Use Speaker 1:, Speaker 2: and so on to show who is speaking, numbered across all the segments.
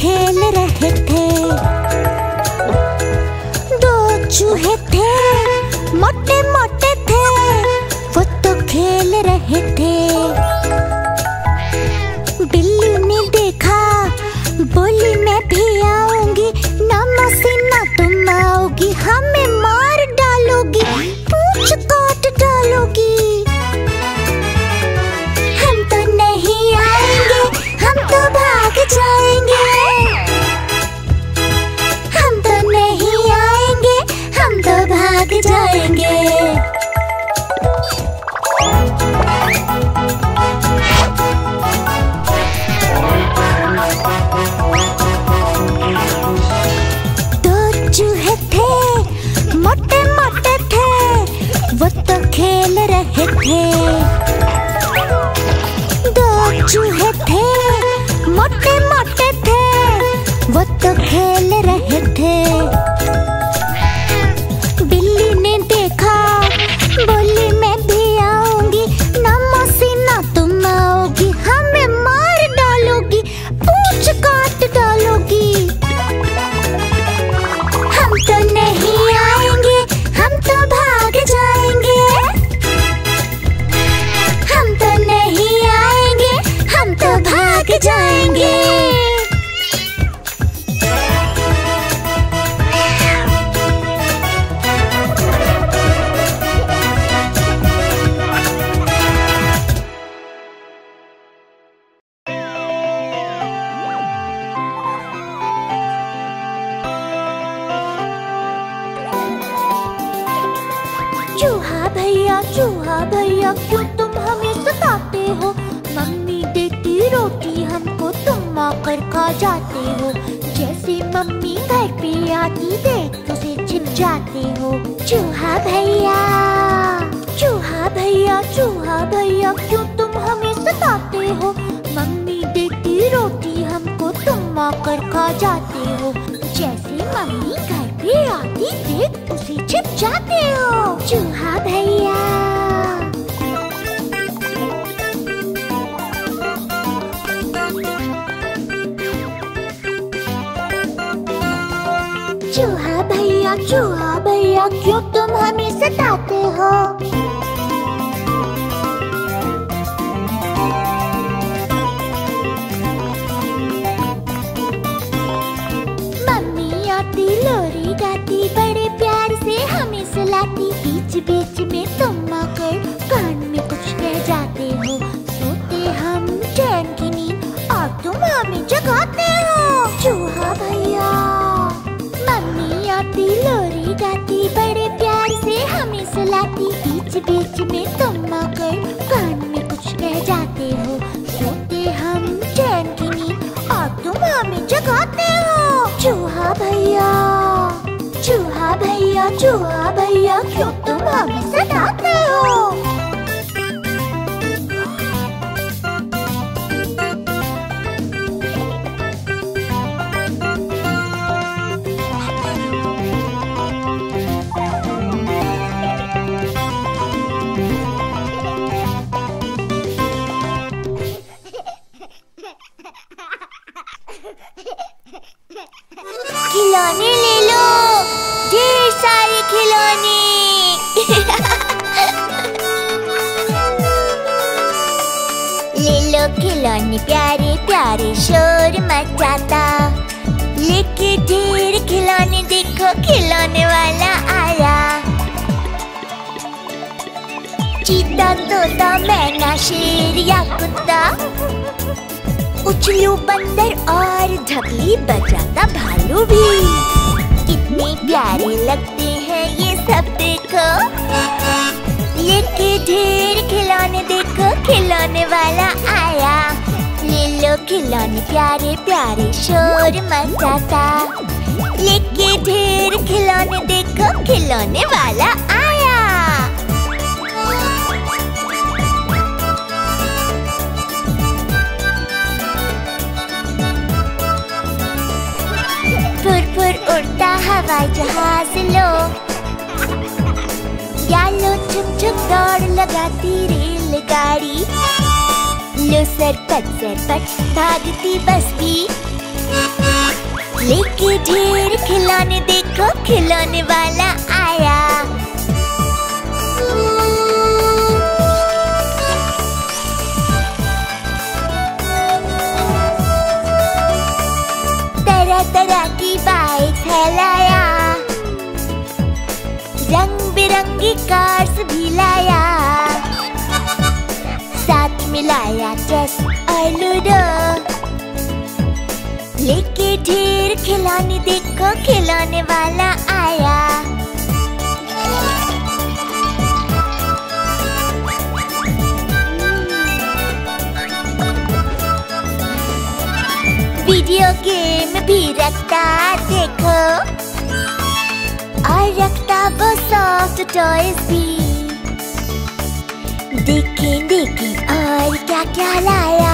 Speaker 1: खेल रहे थे। दो चूहे थे, मोटे मोटे थे, वो तो खेल रहे थे। बिल्ली ने देखा, बोली मैं भी आऊंगी, ना मौसी ना तुम आओगी, हमें मार डालोगी, पूंछ काट डालोगी। हम तो नहीं आएंगे, हम तो भाग जाएंगे। हम तो नहीं आएंगे, हम तो भाग जाएंगे। मोटे मोटे थे, वो तो खेल रहे थे। दो चूहे थे, मोटे मोटे थे, वो तो खेल रहे थे। बिल्ली ने देखा, बोली मैं भी आऊंगी, ना मौसी ना तुम आओगी, हमें मार डालोगी, पूंछ काट डालोगी। हम तो नहीं आएंगे, हम तो भाग जाएंगे। हम तो नहीं आएंगे, हम तो भाग जाएंगे। चूहा भैया क्यों तुम हमें सताते हो? मम्मी देती रोटी हमको, तुम आकर खा जाते हो। जैसे मम्मी घर पे आती देख उसे छिप जाते हो। चूहा भैया, चूहा भैया, चूहा भैया क्यों तुम हमें सताते हो? मम्मी देती रोटी हमको, तुम आकर खा जाते हो। जैसे मम्मी घर पे आती देख उसे छिप जाते हो। चूहा भैया, चूहा भैया, चूहा भैया क्यों तुम हमें सताते हो? मम्मी आती लोरी गाती, बड़े प्यार से हमें सुलाती, बीच बीच में तुम आकर कान में कुछ कह जाते हो। सोते हम चैन की नींद और तुम हमें जगाते हो। चूहा भैया, मम्मी आती लोरी गाती, बड़े प्यार से हमें सुलाती, बीच बीच में तुम आकर कान में कुछ कह जाते हो। सोते हम चैन की नींद और तुम हमें जगाते हो। चूहा भैया, चूहा भैया, चूहा भैया क्यों तुम हमें सताते हो? खिलौने ले लो, ढेर सारे खिलौने। ले लो खिलौने प्यारे प्यारे, शोर मचाता। लेके ढेर खिलौने, देखो खिलौने वाला आया। चीता, तोता, मैना, शेर या कुत्ता, उछलू बंदर और ढकली बजाता भालू भी। कितने प्यारे लगते हैं ये सब, देखो। लेके ढेर खिलौने, देखो खिलौने वाला आया। ले लो खिलौने प्यारे प्यारे, शोर मचाता। लेके ढेर खिलौने, देखो खिलौने वाला आया। फुर फुर उड़ता हवाई जहाज लो, या लो चुप चुप दौड़ लगाती रेलगाड़ी। लो सरपट सरपट भागती बस भी, लेके ढेर खिलौने, देखो खिलौने वाला आया। तरह तरह की बाइक है लाया, रंग बिरंगी कार्स भी लाया, साथ मिलाया चेस और लूडो। लेके ढेर खिलौने, देखो खिलौने वाला आया। वीडियो गेम भी रखता देखो, और रखता वो सॉफ्ट टॉयज भी। देखें देखें और क्या क्या लाया।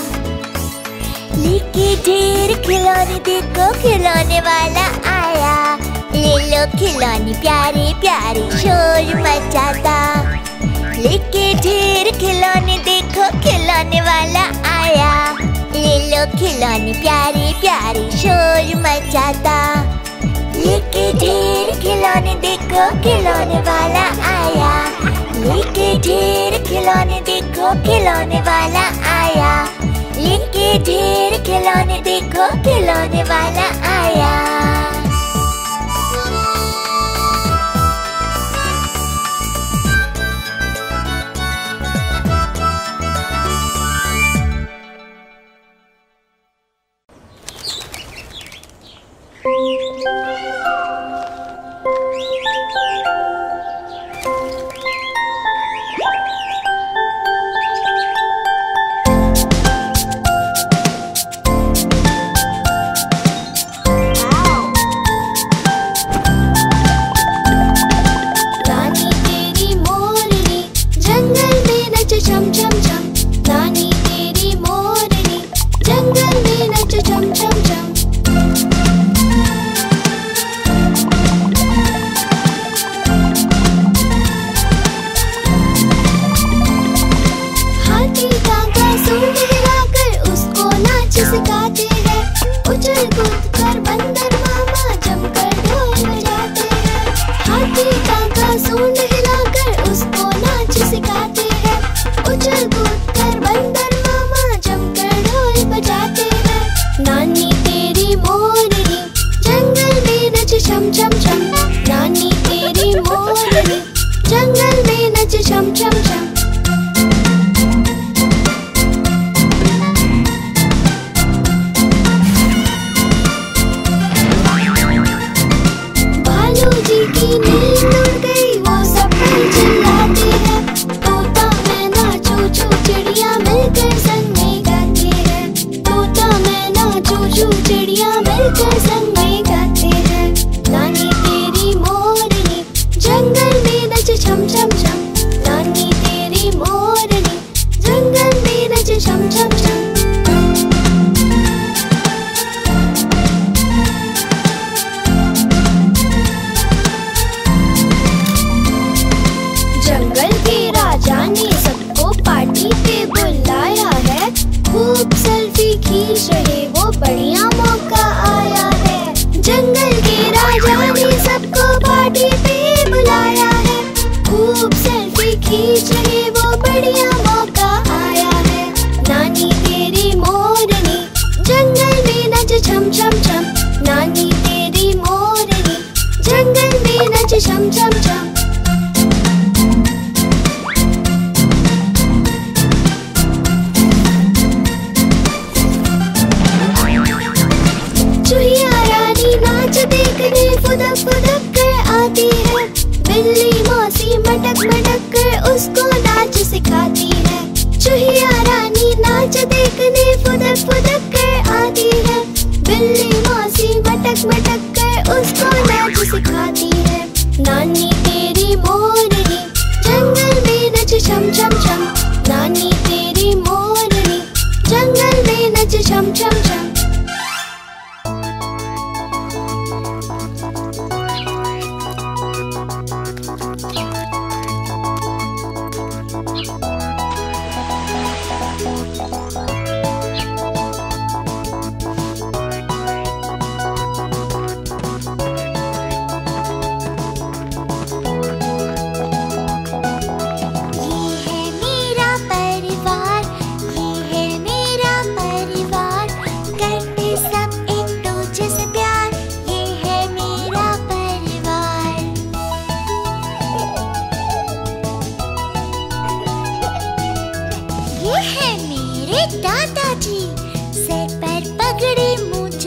Speaker 1: लेके ढेर खिलौने, देखो खिलौने वाला आया। ले लो खिलौने प्यारे प्यारे, शोर मचाता। लेके ढेर खिलौने, देखो खिलौने वाला आया। ले लो खिलौने प्यारे प्यारे, शोर मचाता। लेके ढेर खिलौने, देखो खिलौने वाला आया। लेके ढेर खिलौने, देखो खिलौने वाला आया। लेके ढेर खिलौने, देखो खिलौने वाला आया।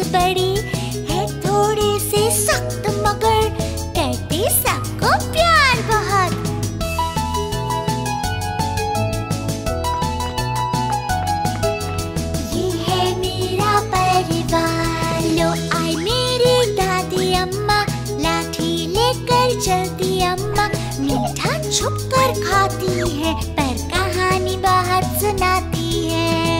Speaker 1: बड़ी, है थोड़े से सख्त मगर करते सबको प्यार बहुत। ये है मेरा परिवार, लो आई मेरी दादी अम्मा, लाठी लेकर चलती अम्मा, मीठा छुप कर खाती है पर कहानी बाहर सुनाती है।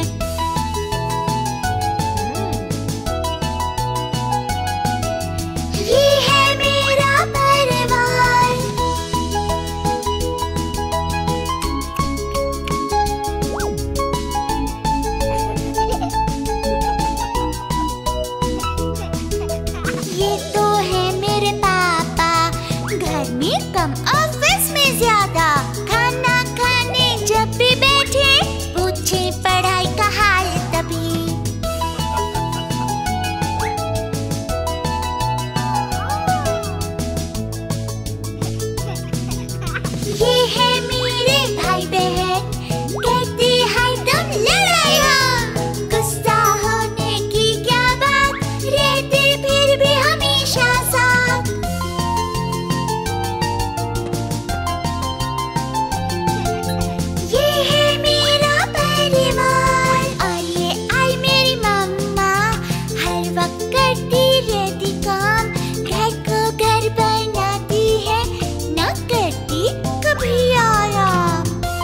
Speaker 1: ये है मेरा परिवार। ये तो है मेरे पापा, घर में कम ऑफिस में ज्यादा, खाना खाने जब भी बैठे पूछे पढ़ाई का हाल तभी। ये है मेरे भाई बहन, कहते हैं तुम लड़ाई हो, गुस्सा होने की क्या बात, रहते फिर भी हमेशा साथ। ये है मेरा परिवार। और ये आई मेरी मम्मा, हर वक्त करती रहती काम, घर को घर बनाती है, न करती कभी आराम।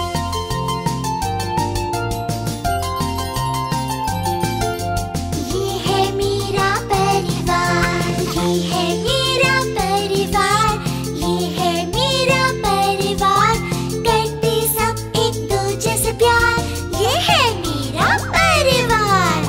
Speaker 1: ये है मेरा परिवार, ये है मेरा परिवार, ये है मेरा परिवार, करते सब एक दूजे से प्यार, ये है मेरा परिवार।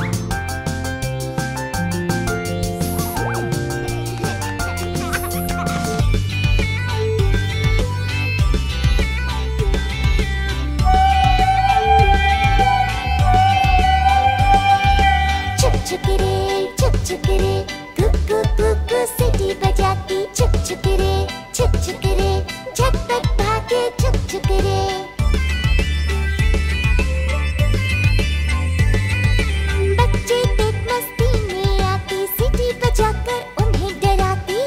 Speaker 1: छुक छुक रे, कुकू कुकू सीटी बजाती, छुक छुक रे, झटपट भागे छुक छुक रे। बच्चे तेज मस्ती में आती, सीटी बजाकर उन्हें डराती,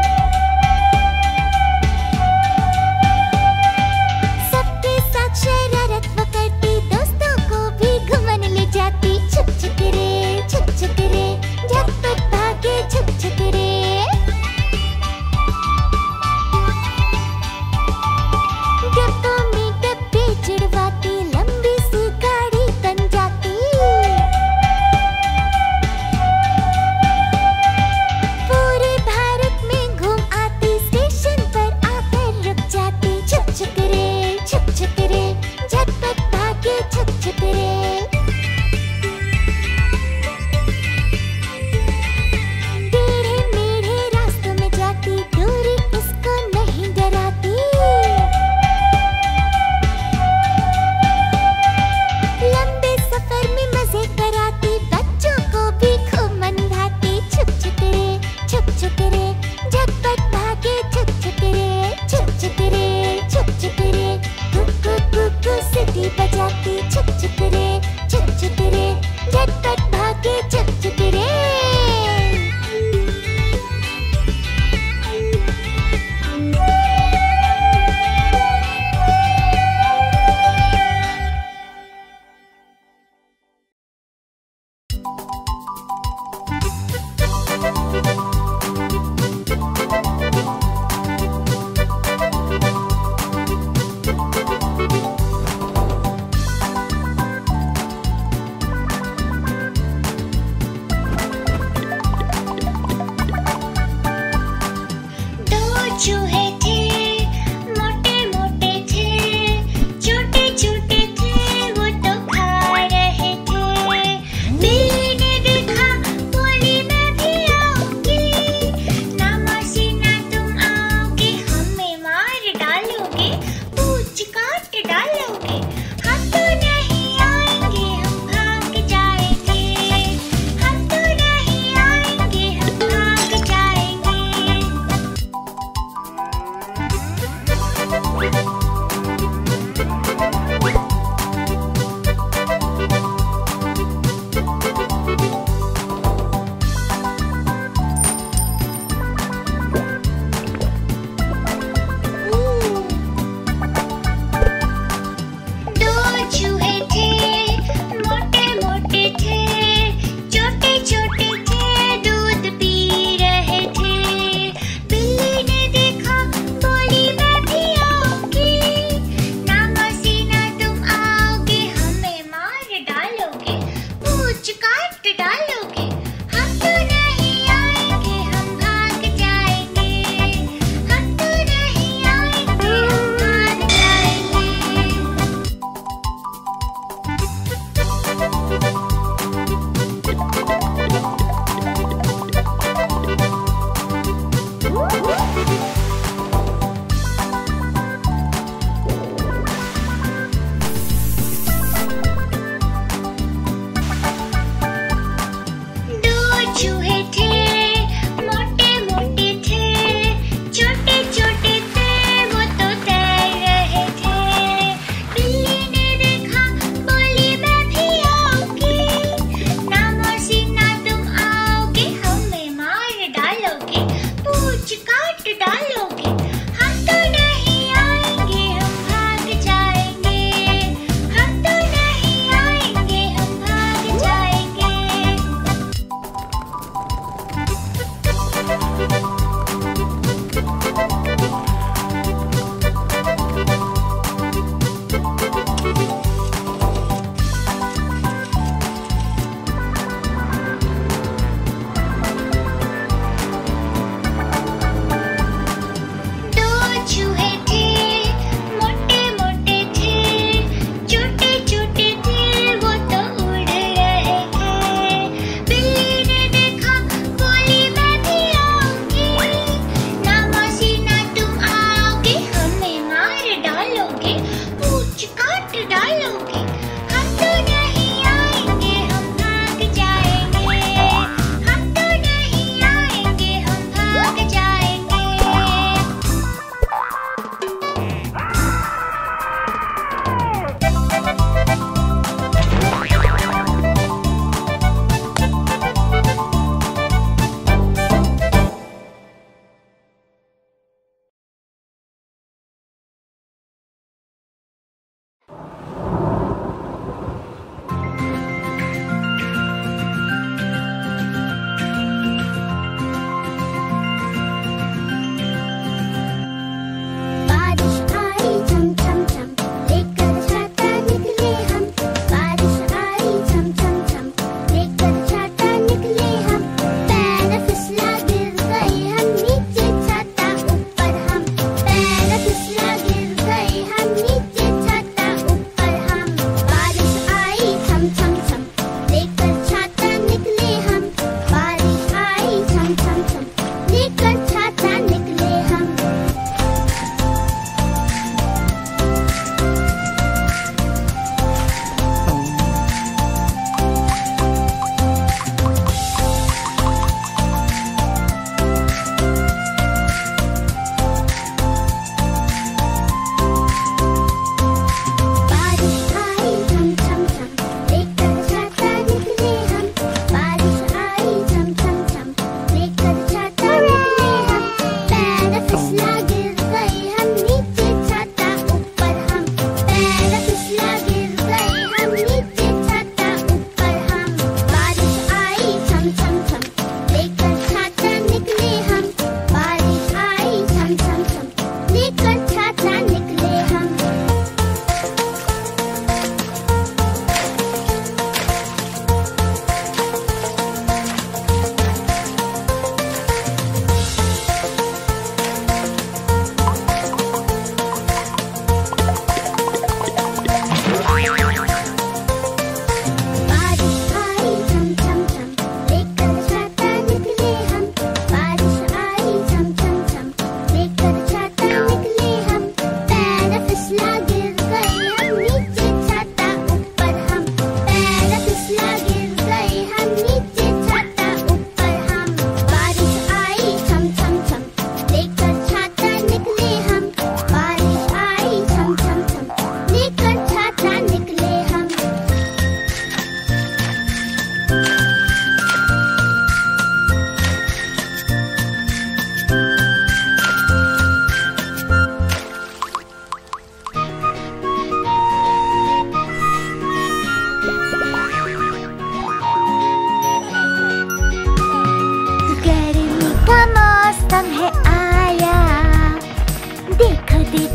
Speaker 1: सबके साथ शरारत वो करती, दोस्तों को भी घुमाने ले जाती, छुक छुक रे, झटपट भागे छुक छुक रे। डिब्बों में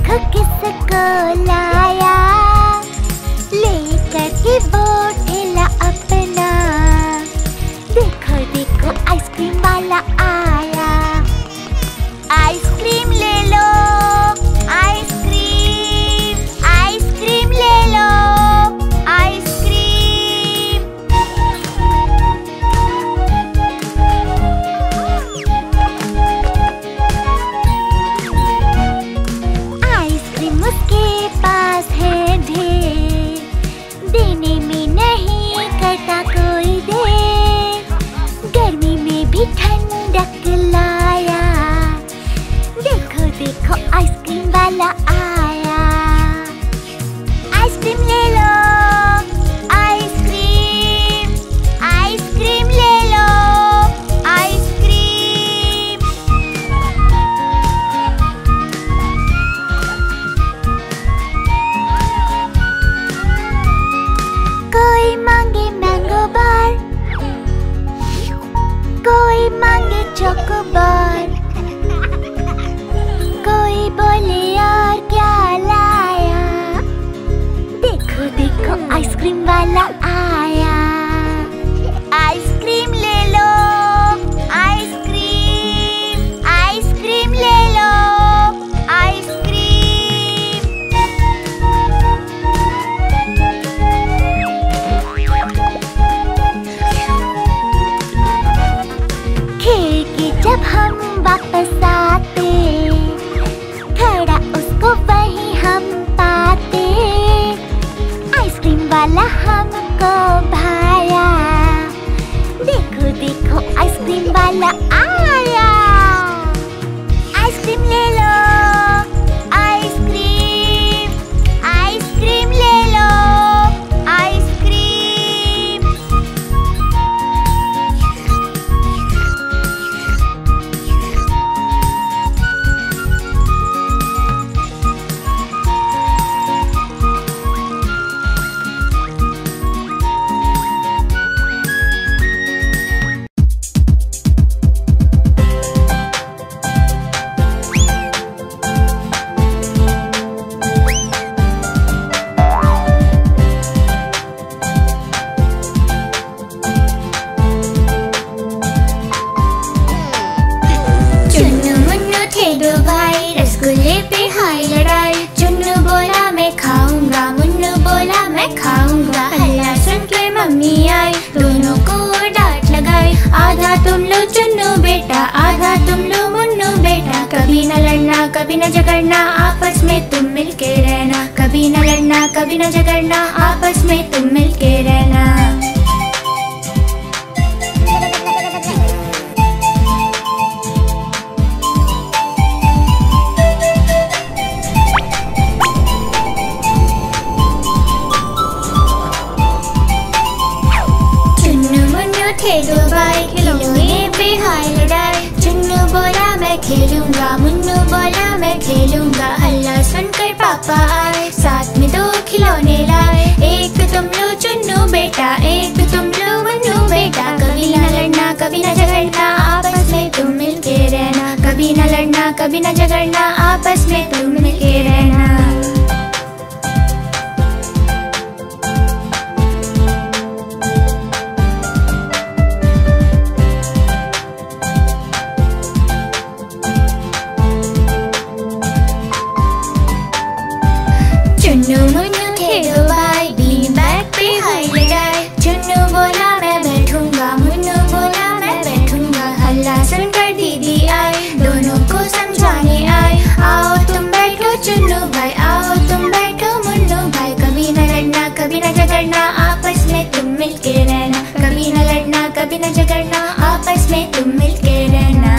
Speaker 1: देखो किसको लाया, लेकर के वो ठेला अपना। देखो देखो आइसक्रीम वाला आया, आइसक्रीम ले लो, आइसक्रीम, आइसक्रीम ले लो, आइसक्रीम। आइसक्रीम उसके पास है ढेर, देने में नहीं करता कोई देर। गर्मी में भी ठंडक लाया, देखो देखो आइसक्रीम वाला आया, आइसक्रीम ले लो, आइसक्रीम, आइसक्रीम ले लो, आइसक्रीम। कोई मांगे मैंगो बार, कोई मांगे चोको बार, कोई बोले यार क्या लाया। देखो देखो आइसक्रीम वाला आया, आइसक्रीम ले लो, आइसक्रीम, आइसक्रीम ले लो, आइसक्रीम। खेल के जब हम वापस आते, खड़ा उसको वहीं हम पाते। आइसक्रीम वाला हमको भाया, देखो देखो आइसक्रीम वाला आया, आइसक्रीम ले लो, आइसक्रीम, आइसक्रीम ले लो, आइसक्रीम। चुन्नू मुन्नू थे दो भाई, रसगुल्ले पे हाय लड़ाई। चुन्नू बोला मैं खाऊंगा, मुन्नू बोला मैं खाऊंगा। हल्ला सुन के मम्मी आई, दोनों को डांट लगाई। आधा तुम लो चुन्नू बेटा, आधा तुम लो मुन्नू बेटा। कभी न लड़ना कभी न झगड़ना, आपस में तुम मिलके रहना। कभी न लड़ना कभी न झगड़ना, आपस में तुम मिलके रहना। थे दो भाई, खिलौने पे हाय लड़ाई। चुन्नू बोला मैं खेलूंगा, मुन्नू बोला मैं खेलूंगा। हल्ला सुनकर पापा आए, साथ में दो खिलौने लाए। एक तुम लो चुन्नू बेटा, एक तुम लो मुन्नू बेटा। कभी न लड़ना कभी न झगड़ना, आपस में तुम मिलके रहना। कभी न लड़ना कभी न झगड़ना, आपस में तुम मिलके रहना। चुन्नू मुन्नू थे दो भाई, बीन बैग पे हाय लड़ाई। चुन्नू बोला मैं बैठूंगा, मुन्नू बोला मैं बैठूंगा। हल्ला सुनकर दीदी आई, दोनों को समझाने आई। आओ तुम बैठो चुन्नू भाई, आओ तुम बैठो मुन्नू भाई। कभी न लड़ना कभी न झगड़ना, आपस में तुम मिलके रहना। कभी न लड़ना कभी न झगड़ना, आपस में तुम मिलके रहना।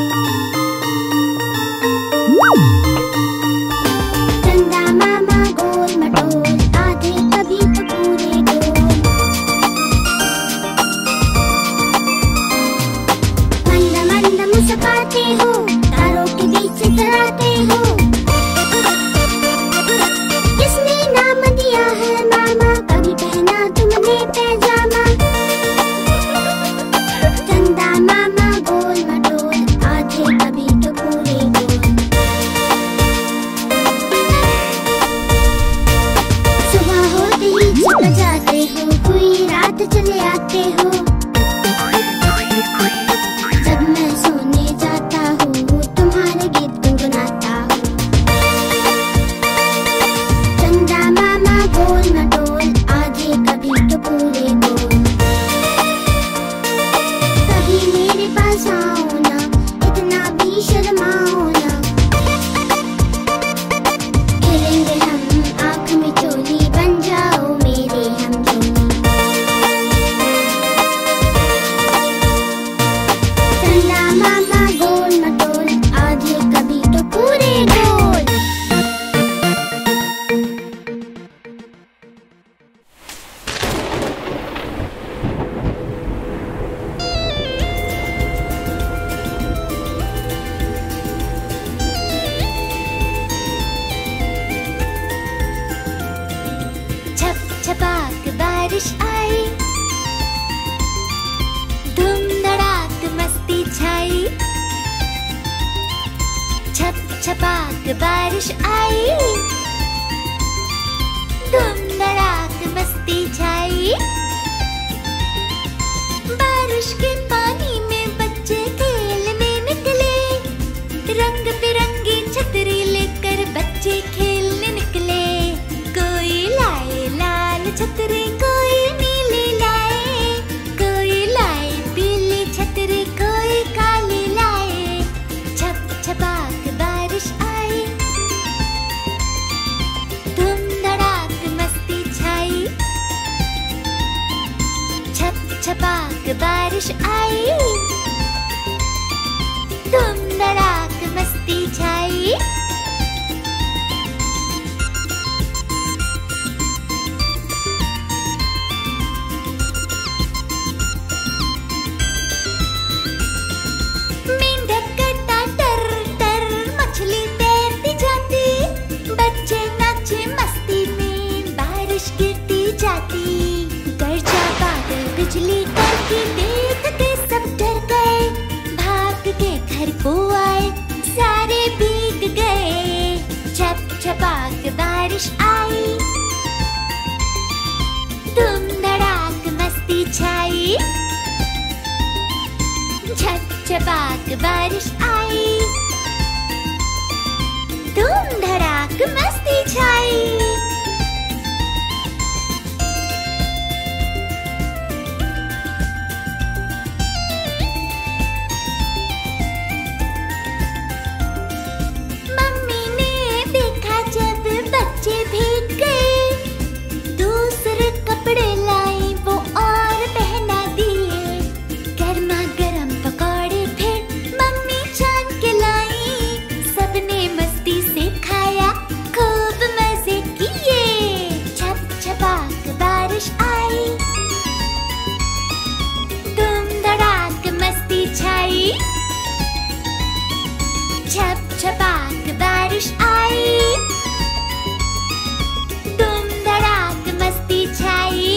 Speaker 1: चंदा मामा सकते हो। जब मैं सोने जाता हूँ तुम्हारे गीत गुनगुनाता हूँ। चंदा मामा गोल मटोल आज ये कभी तो पूरे गोल। कभी मेरे पास आओ ना, इतना भी शर्माओ ना। खेलेंगे हम आँख में चोली, बन जाओ मेरे हम जोली। चंदा मामा गोल मटोल आज ये कभी तो पूरे गोल। छप छपाक बारिश आई, धूम धड़ाक मस्ती छाई। छप छपाक बारिश आई, धूम धड़ाक मस्ती छाई। बारिश के पानी में बच्चे खेलने निकले, रंग बिरंगी छतरी लेकर बच्चे खेलने निकले। कोई लाए लाल छतरी, कोई नीली लाए, कोई लाए पीली छतरी, कोई काली लाए। छप छपाक बारिश आई, धूम धड़ाक मस्ती छाई। छप छपाक बारिश आई, धूम धड़ाक मस्ती छाई। मेंढक करता टर टर, मछली तैरती जाती, बच्चे नाचे मस्ती में, बारिश गिरती जाती। गरजा बादल बिजली कड़की देख के सब डर गए, भाग के घर को आए सारे भीग गए। छप छपाक बारिश आई, धूम धड़ाक मस्ती छाई। छप छपाक बारिश आई, धूम धड़ाक मस्ती छाई। मम्मी ने देखा जब बच्चे भीग गए, दूसरे कपड़े लाई वो और पहना दिए। गर्मा गर्म पकौड़े फिर मम्मी छान के लाई, सबने मस्ती से खाया, खूब मजे किए। छप छपाक बारिश आई, धूम धड़ाक मस्ती छाई। छप छपाक बारिश आई, धूम धड़ाक मस्ती छाई।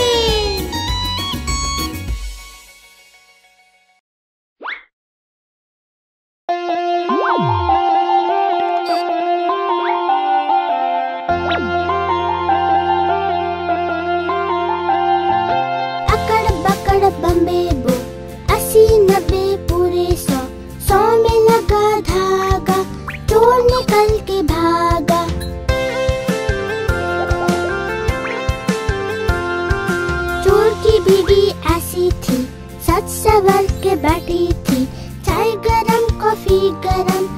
Speaker 1: अकड़ बकड़ बम्बे बो, 80 90 पूरे 100, 100 में लगा धागा, चोर निकल के भागा। चोर की बीवी ऐसी थी, सच सवर के बैठी थी। चाय गरम कॉफी गरम,